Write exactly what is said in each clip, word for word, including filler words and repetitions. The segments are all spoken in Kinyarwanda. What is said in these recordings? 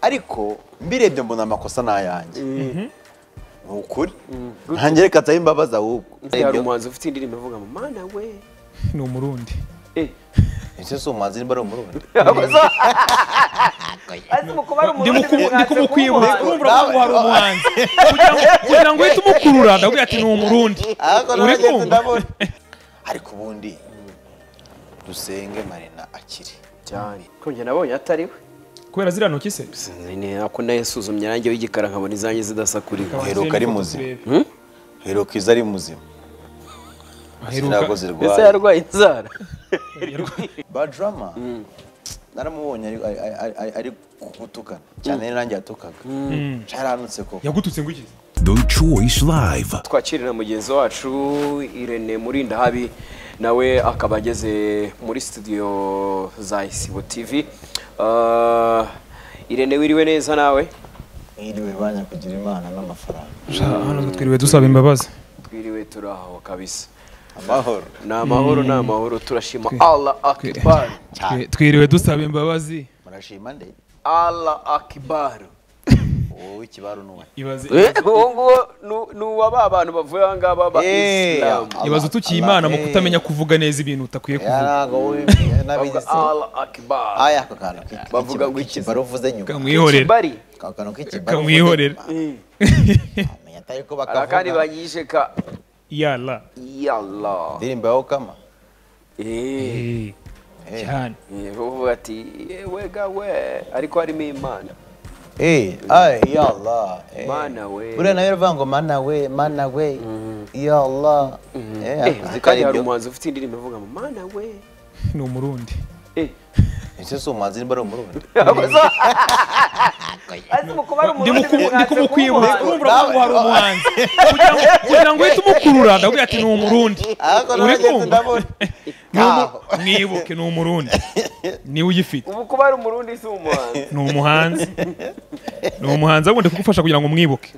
ariko mbirebye mbona amakosa nayanjye ukuri ntange reka taye imbabaza ahubwo hari umuhanzi ufite indirimbo ivuga mu mana we ni umurundi eh ese so umuhanzi nimba ari umurundi azi mukubara umurundi ndi kumukwibuka urumva ko hari umuhanzi kugira ngo uhite umukurura ndabwira ati ni umurundi uri kumva ariko ubundi dusenge Marina akiri cyane ko nge nabonye atari we kubera zira ntoki se ni ako nayesuzumye nanjye w'igikara nkabona izanjye zidasakurira heruka ari muzima heruka iza ari muzima heruka ese yarwaye inzara Badrama naramubonye ari gutukana cyane nanjye yatukaga cyaranutse koko yagututse ngo iki The Choice Live twakirira mugenzi wacu Irene Murindahabi nawe akaba ageze muri studio za Isibo T V. Uh, Irene wiriwe neza nawe? Iriwe banya kugira imana n'amafaranga. Hano twiriwe dusaba imbabazi. Twiriwe turaho kabisa. Amahoro. Na amahoro na amahoro turashima Allah Akbar. Twiriwe dusaba imbabazi. Murashima nde? Allah Akbar. Wowe ikibaru nuwe. Ibaze. Ngo nuwa ba bantu bavuye anga baba Islam. Ibaze tukiye Imana mu kutamenya kuvuga neza ibintu utakwiye kuvuga. Yarago we nabizi. Allah Akbar. Aya kakana. Bavuga ngo iki baro vuze nyuma. Kamwihorera. Kakana k'ikibaro. Kamwihorera. Amenya atari ko bakavuga. Kandi banyishe ka Yalla. Yalla. Ndirimba yo kama. Eh. Cyane. Uvuga ati wega we ariko harimo Imana. Eh, ay ya Allah. Mana we. Bure nayo ruvango mana we, mana we. Ya Allah. Eh, zikari hari umuhanzi ufite indirimbo ivuga mu mana we. Ni umurundi. Eh. Ese so umuhanzi nimba ari umurundi. Azi mukubara umurundi. Ndi kumukwibuka urumva ko hari umuhanzi. Kugira ngo uhite umukurura ndabwira ati ni umurundi. Uri kumva? Mwibuke ni umurundi. Ni uyifite. Ubu kuba ari umurundi si umuhanzi. Ni umuhanzi. Ni umuhanzi agomba kugufasha kugira ngo mwibuke.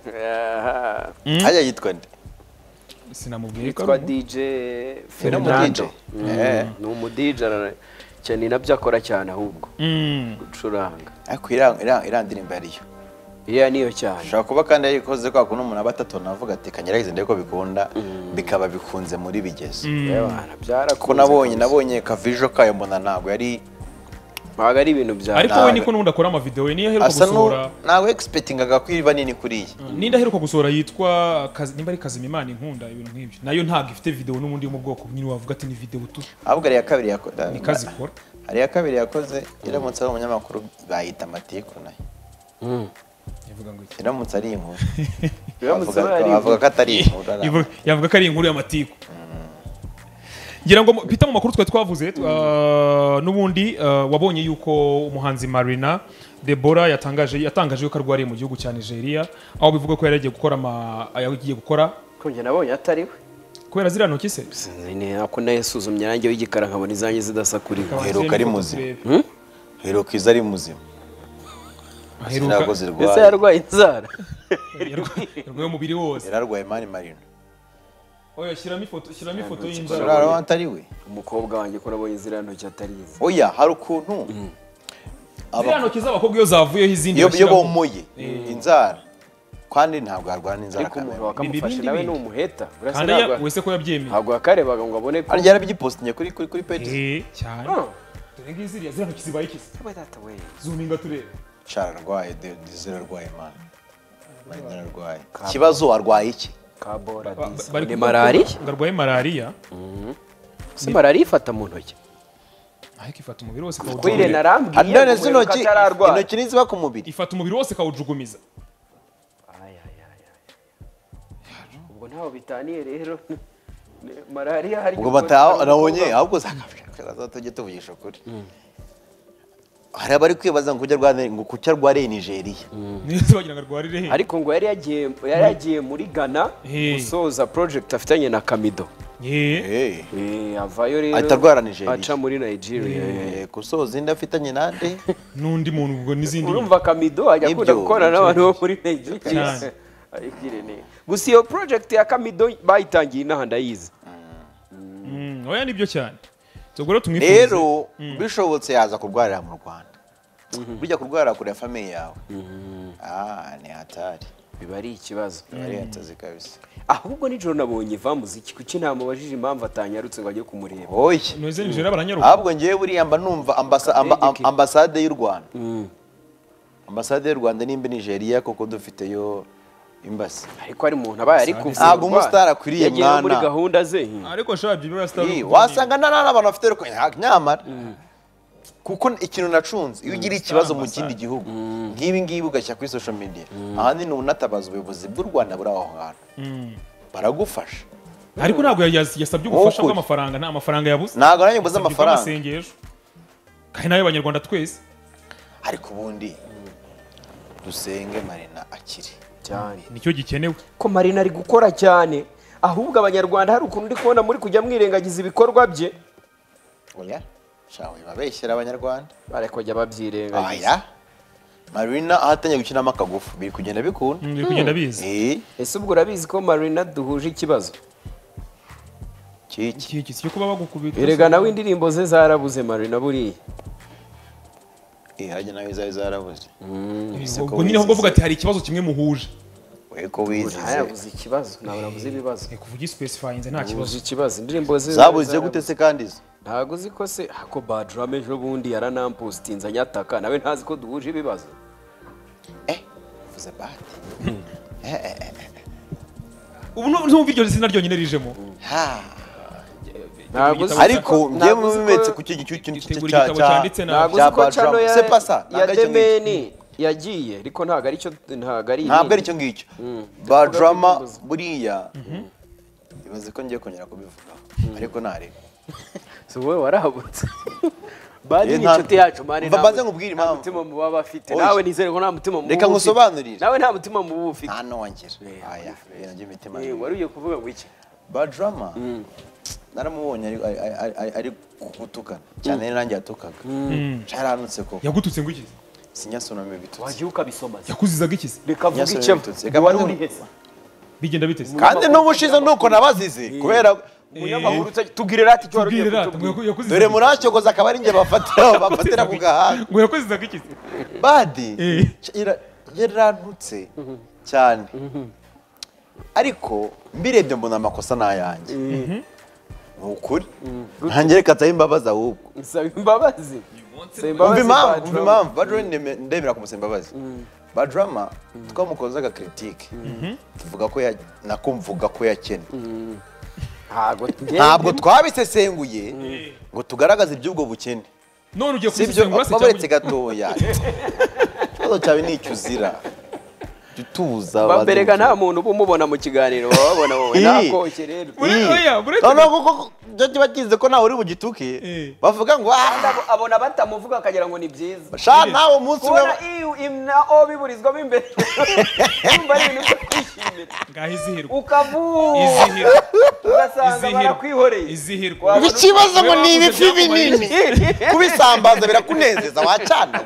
Ajya yitwa nde? Sinamubwiye ko yitwa D J Fernando. Eh, ni umu D J cyane nabyo akora cyane ahubwo. Gucuranga. Ariko iranga irandirimba yariyo. Iya niyo cyane. Shaka kuba kandi yarikoze kwa kuno umuntu abatatu navuga ati kanyaragize ndeko bikunda bikaba bikunze muri bigeze. Yabana byarakunze. Ko nabonye nabonye ka vision kayo mbona ntago yari baga ari ibintu bya. Ariko we niko nundi akora ama video niyo aheruka gusura. Nawe expectingaga kwiba nini kuriye. Ninda aheruka gusura yitwa nimba ari Kazima Imana inkunda ibintu nk'ibyo. Nayo ntago ifite video n'ubundi mu bwoko nyine wavuga ati ni video tu. Ahubwo ari ya kabiri yakoze. Ni kazi kora. Ari ya kabiri yakoze iramutse ari umunyamakuru bayita Matiku nayo. Mm. Yavuga ngo iki? Iramutse ari inkuru. Iramutse ari avuga ko atari inkuru. Yavuga ko ari inkuru ya Matiku. Ngira ngo pita mu makuru twa twavuze nubundi wabonye yuko umuhanzi Marina Deborah yatangaje yatangaje yuko arwariye mu gihugu cya Nigeria aho bivuga ko yaragiye gukora ama yagiye gukora ko nge nabonye atari we kubera zira ntoki se ni ako nayesuzumye nanjye w'igikara nkabona izanjye zidasakurira heruka ari muzima heruka iza ari muzima heruka ese yarwaye inzara yarwaye umubiri wose yararwaye Mani Marina. Oya shiramo ifoto shiramo ifoto y'inzara. Urara atari we. Umukobwa wanjye ko nabonye zira ntoki atarize. Oya hari ukuntu zira ntoki z'abakobwa iyo zavuyeho izindi yo bomoye inzara kandi ntabwo arwana inzara kandi wakamufashe nawe ni umuheta kandi wese ko yabyemeye ntabwo akarebaga ngo abone ko ari yarabigipostinye kuri kuri kuri page eh cyane dore ngizi zira ntoki zibaye iki we data we zoominga turebe chararwaye de zira rwaye man man rwaye kibazo arwaye iki kabora ni malaria ngarwaye malaria si malaria ifata mu ntoki ariko ifata umubiri wose kawujugumiza kwire narambwiye none zino ki intoki niziba ku mubiri ifata umubiri wose kawujugumiza aya aya aya ubwo ntaho bitaniye rero malaria hari ubwo bataho nabonye ahubwo zakafika tujye tuvugisha kuri hari abari kwibaza ngo kujya rwanda ngo kucya rware Nigeria nese bagira ngo rwarire he ariko ngo yari yagiye yari yagiye muri Ghana gusoza project afitanye na Kamido eh eh avayo rero atarwara Nigeria aca muri Nigeria gusoza inda afitanye nande nundi muntu ubwo nizindi urumva Kamido ajya kuda gukora n'abantu bo muri Nigeria ayikire ne gusa iyo project ya Kamido bayitangiye inahanda yize mm oya nibyo cyane. Rero bishobotse yaza kurwarira mu Rwanda. burya kurwara kure ya famiye yawe ah ni hatari biba ari ikibazo ari hatazi kabisa ahubwo nijoro nabonye va muziki kuki ntamubajije impamvu atanyarutse ngo ajye kumureba oye Noise nijoro baranyaruka ahubwo ngiye buriya mba numva ambasa- amba- am- ambasade y'u Rwanda ambasade y'u Rwanda nimba Nigeria koko dufiteyo imbasi ariko ari umuntu abaye ari kuvuga ntabwo umustar akwiriye yagiye no muri mwana gahunda ze ariko shabye biba star Ii, wasanga nta n'abantu bafite ruko nyamara kuko ikintu nacunze iyo ugira ikibazo mu kindi gihugu nk'ibi ngibi ugashyira kuri social media ahandi ni unatabaza ubuyobozi bw'u Rwanda buri aho hantu baragufasha ariko ntabwo yas- yasabye ubufasha bw'amafaranga nta mafaranga yabuze ntabwo nanjye mbuze amafaranga amasengesho kandi nayo abanyarwanda twese ariko ubundi dusenge Marina akiri cyane nicyo gikenewe ko Marina ari gukora cyane ahubwo abanyarwanda hari ukuntu ndi kubona muri kujya mwirengagiza ibikorwa bye oya shawe babeshyira abanyarwanda bare kujya babyirengagiza aya Marina ahatangiye gukinamo akagufu biri kugenda bikunda biri kugenda biza eh ese ubwo urabizi ko Marina duhuje ikibazo kiki iki cyo kuba bagukubita erega nawe indirimbo ze zarabuze Marina buriya eh hajya nawe zari zarabuze ubwo nyine ahubwo vuga ati hari ikibazo kimwe muhuje weko wizize ntayabuze ikibazo ntabwo nabuze ibibazo kuvuga specifyinze nta nabuze kibazo ikibazo indirimbo ze zabuze gute se kandi zo ntago uzi ko se ako Badrum ejo bundi yaranampostinze anyataka nawe ntazi ko duhuje ibibazo eh vuze bad ubu ntumva iryo zina ryonyine rijemo ha ntago uzi ariko ngiye ntago uzi ko- mumetse ku kintu cy'icyo Gitegura cya igitabo cyanditse na ntago bya uzi ko Badrum. cano ya C'est pas ça. ya Ntago aricyo Demeni yagiye ariko ntago aricyo ntago ari ntabwo ari ibindi. cyo ngicyo Mm. Badrama Tuvuga buriya ibaze ko ngiye kongera kubivugaho ariko ntareba si wowe warahabutse badi Eh, ni nta- inshuti yacu mani Mva mbanze nkubwire nta impamvu. mutima muba bafite Oya. nawe nizere ko nta mutima muba Reka ufite. ngusobanurire. nawe nta mutima muba ufite nta nongera Eh, aya ibintu by'imitima Eh, wari ugiye kuvuga ngo iki Badrama naramubonye ari ari- ari- ari- ari gutukana cyane nanjye yatukaga cyaranutse koko yagututse ngo iki sinyasonome bitutse wagiye ukabisoma se yakuzizaga iki se reka vuga Nyasore icyo bitutse. Reka wari mbanze- uri heza bigenda biteze kandi n'ubushize nuko nabazize kubera umunyamakuru utari- tubwire rati icyo wari ugiye tubwire rata kutubwira. ngo yakuzizaga dore iki? muracyogoza akaba ari njye bafatira bafatira ku gahanga ngo yakuzizaga iki se badi Eh. ira- yarantutse cyane ariko mbirebye mbona amakosa ni ayanjye ni ukuri ntange reka nsabe imbabazi ahubwo nsaba imbabazi Nsaba umva imbabazi impamvu Badrum. umva impamvu Badrama ndeme- ndemera kumusaba imbabazi Badrama twamukozaga critique tuvuga ko ya nako mvuga ko yakene ntabwo ntabwo twabisesenguye ngo tugaragaze iby'ubwo bukene none ugiye sibyo kuzisengura se babaretse cyangwa gatoya ikibazo cyawe ni icyo uzira jya utuza bamberega nta muntu uba umubona mu kiganiro baba babona wowe Ii. nakoshye rero Ure- oya, uretse- noneho kuko byo kiba kize ko nawe uri bugituke Eh. bavuga ngo Kandi ah abo- abona batamuvuga akagira ngo ni byiza sha nawe umunsi umwe kubona iyo imna o biburizwamo imbere yumva ari ibintu byo kwishimira ngaho izihirwa ukavuga izihirwa ugasanga izihirwa barakwihoreye izihirwa Wabona ikibazo ngo ni ibifi Wavuze binini kubisambaza birakunezeza wacana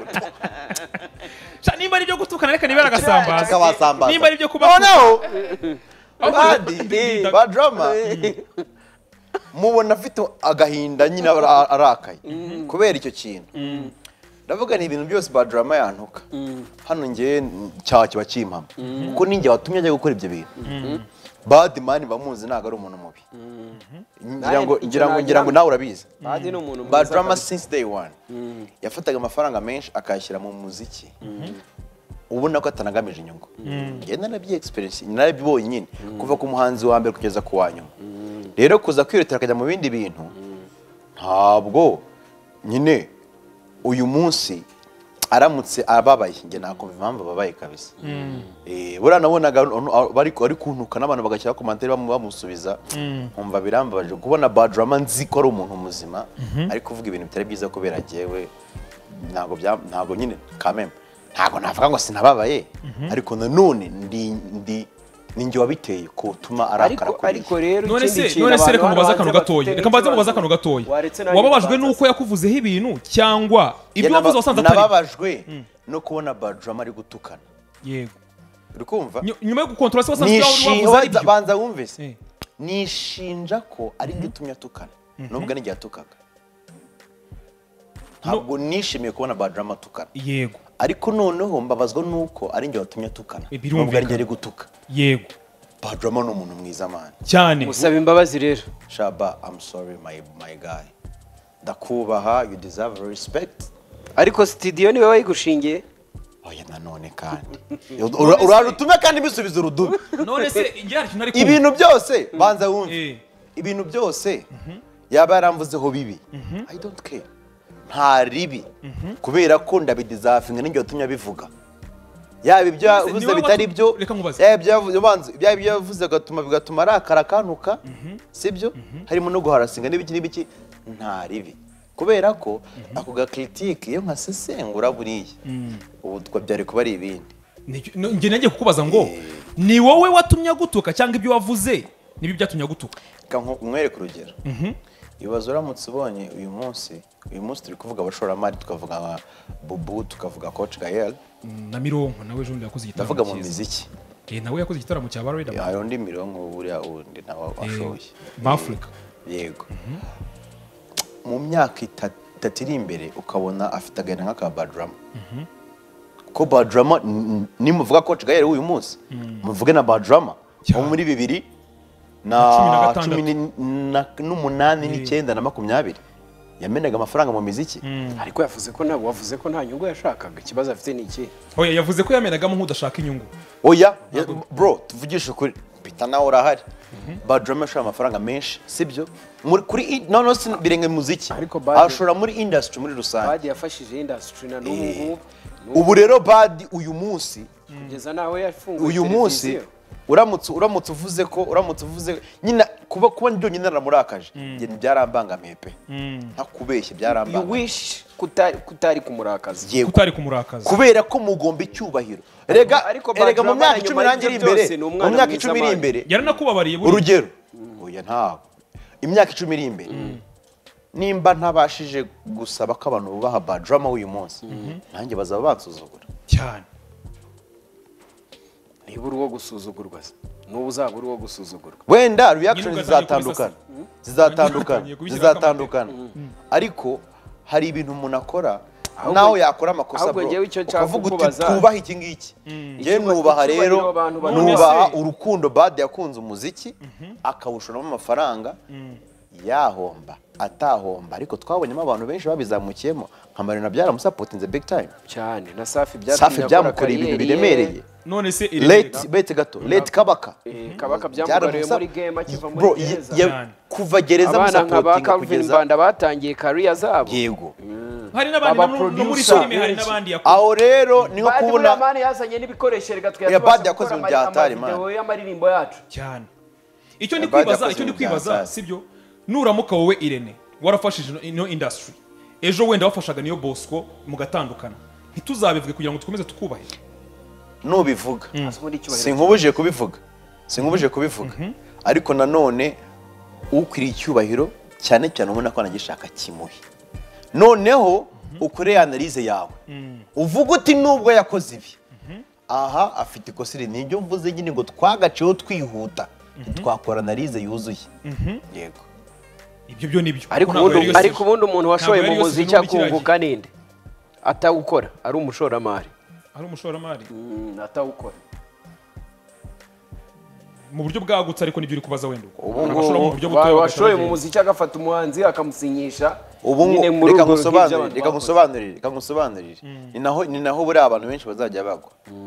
Sha, nimba ari ibyo gutukana reka nibera agasambaza akabasambaza nimba ari ibyo kuba noneho Ahubwo badi ndi- Badrama mubona afite agahinda nyine ara- arakaye kubera icyo kintu ndavuga ni ibintu byose Badrama yantuka hano ngewe cyaha kiba kimpama kuko ninjye watumye ajya gukora ibyo bintu badi mani bamuzi ntabwo ari umuntu mubi ngira ngo ngira ngo ngira ngo nawe urabizi Badi ni umuntu mwiza Badrama kabisa. since day one yafataga amafaranga menshi akayashyira mu muziki ubona ko atanagamije inyungu njye narabyi experience narabibonye nyine kuva ku muhanzi wa mbere kugeza ku wa nyuma rero kuza kwirutira akajya mu bindi bintu ntabwo nyine uyu munsi aramutse ababaye njye nakumva impamvu ababaye kabisa eh buriya nabonaga bari bari kuntuka n'abantu bagashyira komantere bamusubiza nkumva birambabaje kubona Badrama nzi ko ari umuntu muzima ariko kuvuga ibintu bitari byiza kubera jyewe ntabwo bya ntabwo nyine kameme ntabwo navuga ngo sinababaye ariko nanone ndi ndi ninjye wabiteye kutuma arakara ariko ariko rero none ikindi se kintu none se abantu reka hano mubaze hanze akantu bafite gatoya reka mbaze mubaze ikibazo. akantu gatoya Waretse nanjye wababajwe mbanza. nuko yakuvuzeho ibintu cyangwa ibyo wavuze wasanze atari nababajwe no kubona Badrama ari gutukana yego uri kumva Nyu- nyuma yo gukontorora se wasanze ibyo wari wavuze ari nishinja byo banza wumve se Eh. nishinja ko ari byo utumye atukana nubwo n'igihe atukaga ntabwo nishimiye kubona Badrama atukana yego ariko noneho mbabazwa nuko ari njye watumye atukana E, birumvikana. nubwo ari njye ari gutuka yego Badrama ni umuntu mwiza man cyane musaba imbabazi rero Shaba I'm sorry my my guy ndakubaha you deserve respect ariko studio niwe wayigushingiye oya nanone kandi uraje utume kandi bisubiza urudubi none se njye hari kintu ari ibintu byose banza wumve eh ibintu byose yaba yaramvuzeho bibi I don't care nta ribi kubera ko ndabidizafinga n'ingiye watumye abivuga yaba ibyo Mbese yavuze niwe bitari watu- byo reka nkubaze. yaba ibyo yavuze banza yaba ibyo yavuze gatuma bigatuma arakara kantuka sibyo harimo no guharasinga n'ibiki n'ibiki nta ribi kubera ko ako ga critique iyo nkasesengura buriya ubu twabyari kuba ari ibindi Ni- no, njye nagiye kukubaza ngo ni wowe watumye agutuka cyangwa ibyo wavuze nibi byatumye agutuka mwereke urugero ibibazo uramutse ubonye uyu munsi uyu munsi turi kuvuga abashoramari tukavuga nka Bubu tukavuga Coach Gael na Mironko nawe ejo yakoze igitaramo ndavuga mu cyiza. miziki eh nawe yakoze igitaramo cya Barreda hari undi mirongo buriya wundi nawe ashoye Bafrica yego mu myaka itatu itatu iri imbere ukabona afite agahinda nk'aka Badrama ko Badrama n- nimuvuga Coach Gael uyu munsi muvuge na Badrama wo muri bibiri Na cumi na na gatandatu. cumi ni- na- n'umunani n'icyenda na makumyabiri yamenaga amafaranga mu miziki ariko yavuze ko ntabwo wavuze ko nta nyungu yashakaga ikibazo afite ni iki oya yavuze ko yamenagamo nk'udashaka inyungu oya ya- bro tuvugishe ukuri Peter nawe urahari Badrama ashora amafaranga menshi sibyo muri kuri i- no no si- birenge muziki Ariko Bad- ashora muri industry muri rusange badi yafashije industry na n'ubu ngubu ubu rero Bad uyu munsi kugeza nawe yafunguye uyu munsi televiziyo. uramutse uramutse uvuze ko uramutse uvuze nyina kuba kuba ndyo nyina naramurakaje njye byarambangamiye pe ntakubeshye you byarambangamiye wish kutari kutari kumurakaza yego utari kumurakaza kubera ko mugomba icyubahiro rega ariko erega mu Badrama myaka nyuma icumi nanjye iri y'ibyo imbere byose ni mu umwana myaka mwiza icumi iri man. imbere yaranakubabariye buri urugero oya ntawe imyaka icumi iri imbere nimba ntabashije gusaba ko abantu bubaha Badrama w'uyu munsi nanjye bazaba bansuzugura cyane niba uri uwo gusuzugurwa se n'ubu uzaba uri uwo gusuzugurwa wenda reaction Nyine zizatandukana ugazanye zizatandukana Utangiye kubishyira zizatandukana ariko hari ibintu umuntu akora Ahubwo- nawe yakora amakosa ahubwo bro njyewe icyo nshaka ukavuga uti kukubaza- twubahe iki ngiki njyewe Icyuba- nubaha icyubahiro rero abantu bari- nubaha None se- urukundo Bad yakunze umuziki akawushoramo amafaranga yahomba atahomba ariko twabonyemo abantu benshi babizamukiyemo nka Marina byaramusapotinze big time cyane na Safi byatumye Safi akora byamukoreye ibintu kariyeri ye. biremereye none se late bete gato late kabaka Eh, kabaka byamugariye Byaramusa- muri game akiva muri bro gereza ya- Cyane. kuva gereza abana nka ba musapotinga Calvin kugeza Mbanda batangiye career zabo yego hari n'abandi Aba no mu- no muri producer filime hari benshi. n'abandi yakoze aho rero niho Badi kubona buriya mani yazanye n'ibikoresho reka Oya, Badi yakoze ibintu bya hatari, man. amavideo y'amaririmbo yacu cyane icyo ndi Bad kwibaza yakoze icyo ndi ibintu bya kwibaza hatari. sibyo nuramuka wowe Irene warafashije ino- ino industry ejo wenda wafashaga niyo Bosco mugatandukana ntituzabivuge kugira ngo dukomeze tukubahe nubivuga muri icyubahiro sinkubuje kubivuga sinkubuje kubivuga ariko nanone ukwiriye icyubahiro cyane cyane ubona ko anagishaka kimuhe noneho ukore analize yawe uvuga uti nubwo yakoze ibi aha afite ikosa iri nibyo mvuze nyine ngo twagaceho twihuta twakora analize yuzuye yego ibyo byo nibyo ariko Ntabwo yari ubundi yose- ariko ubundi umuntu washoye ntabwo mu yari yose muziki n'ubundi kiriya akunguka ninde atawukora ari umushoramari ari umushoramari atawukora mu buryo bwagutse ariko nibyo uri kubaza wenda uko Ubu Hari abashora mu ngubu buryo Wa- butoya washoye mu bagahita muziki agafata umuhanzi akamusinyisha ubu nyine ngo muri reka urwo ngusobanurire rw'iby'abantu reka bakoze. ngusobanurire reka ngusobanurire ni naho ni naho buriya abantu benshi bazajya bagwa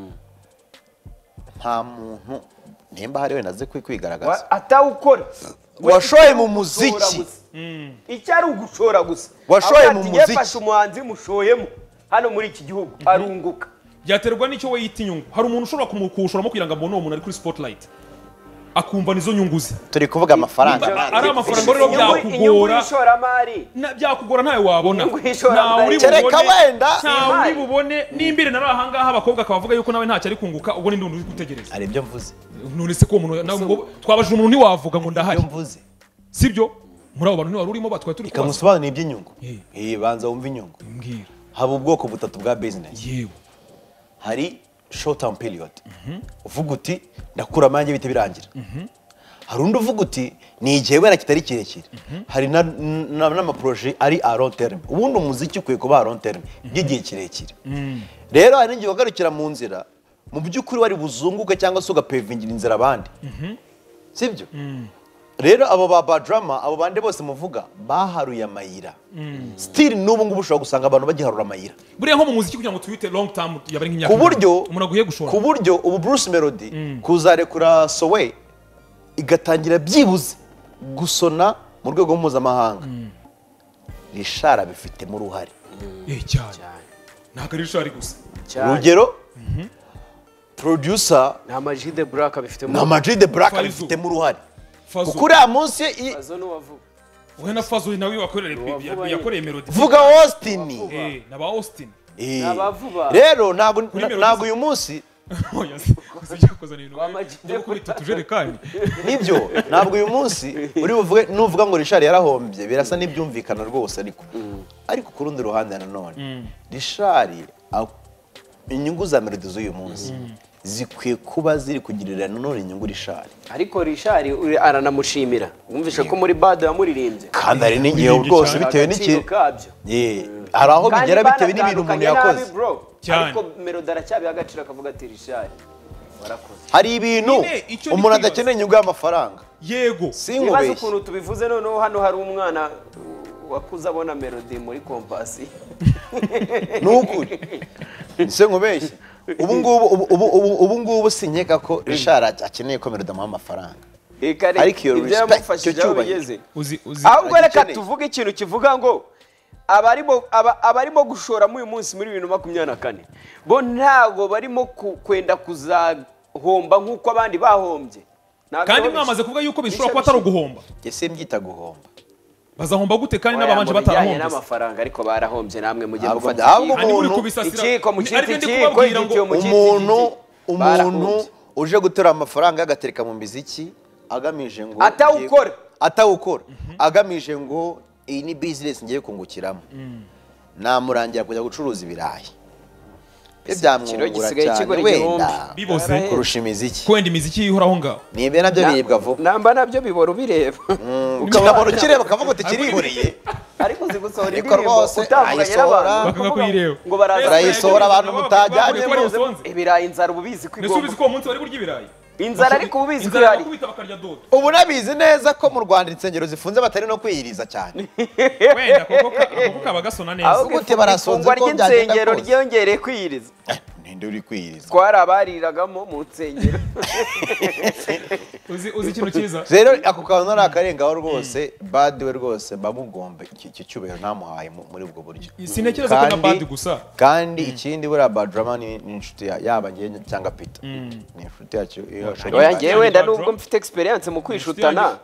nta muntu nimba hari wenda aze kwigaragaza Wa- atawukora washoye mu muziki icyo ari ugushora gusa Washoye Avuga mu ati, muziki. "Yefashe umuhanzi mushoyemo hano muri iki gihugu arunguka byaterwa n'icyo we yita inyungu hari umuntu ushobora kumukushoramo kugira ngo abone uwo muntu ari kuri spotlight akumva nizo nyungu ze turi kuvuga amafaranga Nimba- man. ari amafaranga rero Inyungu- inyungu byakugora y'ishoramari Na- byakugora ntawe wabona Inyungu y'ishoramari. ntawe uri Kereka bubone wenda. ntawe uri Imari. bubone n'imbere na ahangaha abakobwa akabavuga yuko nawe ntacyo ari kunguka ubwo n'indi uri gutegereza hari ibyo mvuze none se ko umuntu nawe ngo twabajije umuntu ntiwavuga ngo ndahari ibyo mvuze sibyo muri abo bantu ntiwari urimo batwaye turi reka kubaza ngusobanurire iby'inyungu Eh. eh banza wumve inyungu mbwira haba ubwoko butatu bwa business yewe hari short term period uvuga uti ndakura amanjye bite birangira hari undi uvuga uti ni igihe wera kitari kirekire hari n'amaproje ari a long term ubundi umuziki ukwiye kuba a long term by'igihe kirekire rero hari n'igihe wagarukira mu nzira mu by'ukuri wari buzunguke cyangwa se ugapevingira inzira abandi sibyo rero abo ba Badrama abo bande bose muvuga baharuye amayira still n'ubu ngubu ushobora gusanga abantu bagiharura amayira buriya nko mu muziki kugira ngo twite long term yabari nk'imyaka ku buryo umuntu aguye gushora ku buryo ubu Bruce Melody kuzarekura Sowe igatangira byibuze gusona mu rwego mpuzamahanga Richard abifitemo uruhare eh cyane ntabwo ari Richard gusa urugero producer na Majid the Black abifitemo na Majid the Black abifitemo uruhare kuko uriya munsi Fazo n'uwavuga we na Fazo nawe wakorera yakoreye melody vuga Austin eh na ba Austin eh Nabavuba. rero ntabwo ntabwo uyu munsi oya sijya kozana ibintu kuri tutujerekani nibyo ntabwo uyu munsi uri buvuge nuvuga ngo Richard yarahombye birasa n'ibyumvikana rwose ariko ariko ku rundi ruhande nanone Richard inyungu za melody z'uyu munsi zikwiye kuba ziri kugirira nanone inyungu Richard ariko Richard aranamushimira wumvishe ko muri bado yamuririmbye kandi hari n'igihe rwose bitewe n'iki eh hari aho bigera bitewe n'ibintu umuntu yakoze ariko melody aracyabiha agaciro akavuga ati Richard warakoze hari ibintu umuntu adakeneye inyungu y'amafaranga yego sinkubeshye ukuntu tubivuze noneho hano hari umwana wakuze abona melody muri kompasi n'ukuri sinkubeshye ubu ngubu ubu ngubu sinkeka ko Richard akeneye ko melody amuha amafaranga ariko iyo respect cyo cyubaheze ahubwo reka tuvuge ikintu kivuga ngo abarimo abarimo gushora mu uyu munsi muri bibiri na makumyabiri na kane bo ntago barimo kwenda kuzahomba nkuko abandi bahombye kandi mwamaze kuvuga yuko bishobora kuba atari uguhomba ese mbyita guhomba bazahomba gute kandi n'abanje batarahombye n'amafaranga ariko barahombye namwe mujye mugo umuntu ikiko mu kiti kiko umuntu umuntu uje gutera amafaranga agatereka mu miziki agamije ngo atawukora atawukora agamije ngo iyi ni business ngiye kungukiramo namurangira kujya gucuruza ibirayi ibyamwungura cyane wenda biboze kurusha imiziki kwenda imiziki ihoraho ngaho nibe nabyo biribwa vuba namba nabyo bibora ubireba ukabona ukireba ukavuga uti kirihoreye ariko uzi gusohora indirimbo utavuganye n'abantu ngo baraza barayisohora abantu mutajyanye ibirayi inzara ububizi kwigomba nisubize ko munsi bari burya ibirayi inzara ariko ububizi ko yari ubu nabizi neza ko mu Rwanda insengero zifunze batari no kwiyiriza cyane wenda koko koko kabagasona neza ahubwo te barasonze ko byagenda insengero ryongereye kwiyiriza ninde uri kwiyiriza twara abariragamo mu nsengero uzi uzi ikintu cyiza rero ako kantu ari akarengaho rwose bad we rwose mbamugombe iki cyubero namuhaye muri ubwo buryo sinekereza ko na bad gusa kandi ikindi buriya Badrama ni inshuti yaba ngiye cyangwa Peter ni inshuti yacu oya ngiye wenda nubwo mfite experience mu kwishutana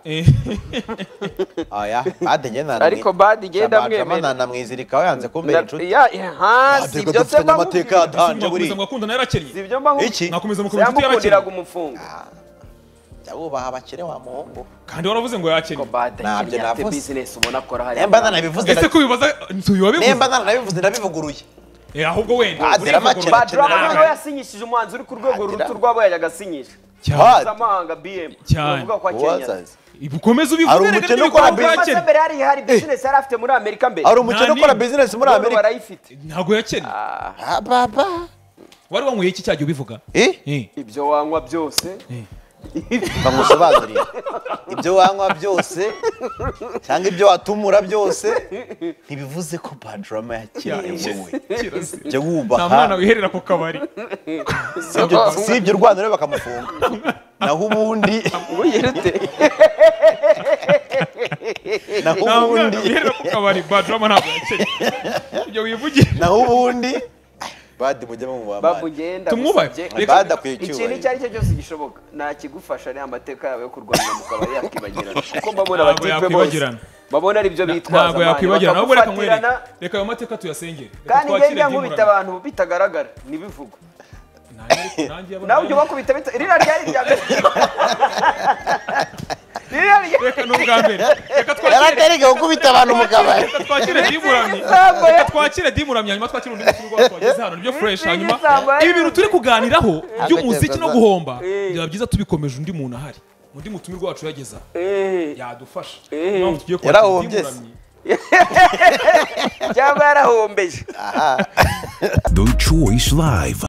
aya bad ngenda ariko bad ngenda mwemera namwizirikaho yanze kumbera inshuti ya ha si byo se amateka adanje buri mwakundana yarakennye sibyo mba iki nakomeza mukuru inshuti yarakennye umufungo Yabubaha abakire wa muhungu kandi waravuze ngo yakennye nabyo navuze business ubona akora hari nemba nanabivuze ese ko bibaza ntuyu wabivuze nemba nanabivuze nabivuguruye eh ahubwo wenda Badrama niwe yasinyishije umwanzi uri ku rwego ruto rwabo yajyaga asinyisha mpuzamahanga B M bavuga ko Kenya ibukomeza ubivuge ari umukene ukora business mbere hari hari business yari afite muri Amerika mbere ari umukene ukora business muri Amerika barayifite ntago yakennye ah baba wari wanyweye iki cyajye ubivuga eh ibyo wanywa byose bamusobanurira ibyo wanywa byose cyangwa ibyo watumura byose ntibivuze ko Badrama yakirewe cyo wubaha nta mwana wiherera ku kabari si ibyo Rwanda rero bakamufunga naho ubundi uyirute naho ubundi wiherera ku kabari Badrama ntabwo yakennye ibyo wivugira naho ubundi badi mujye mu baba babugenda tumwubaye bada kwicyuba ikintu cyari cyo cyose gishoboka nakigufasha ni amateka yawe yo kurwanya mu kabari yakibagirana kuko mbabona abatipe bose babona ari byo bitwaza ntabwo yakwibagirana ahubwo reka mwere reka ayo mateka tuyasengere kandi ngenge nkubita abantu bitagaragara nibivugwa nawe ujye bakubita rira ryari rya mbere reka n'ubwa mbere reka twakire yaraterega gukubita abantu mu kabari reka twakire dimuramye reka twakire dimuramye hanyuma twakire undi mukuru rwa twageze hano nibyo fresh hanyuma ibi bintu turi kuganiraho by'umuziki no guhomba byaba byiza tubikomeje undi muntu ahari undi mutumirwa wacu yageza Eh. yadufasha Eh. impamvu tugiye Yarahombye se. cyangwa yarahombeje The Choice Live.